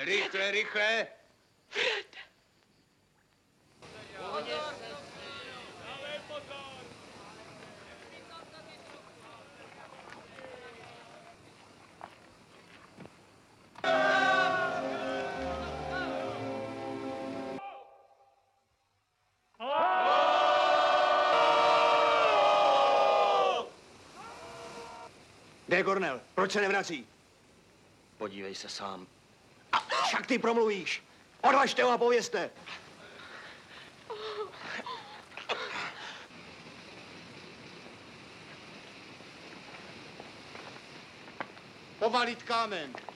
Rychle, rychle! Fred! Kde je Kornel? Proč se nevrací? Podívej se sám. A však ty promluvíš. Odvažte ho a povězte. Povalit kámen.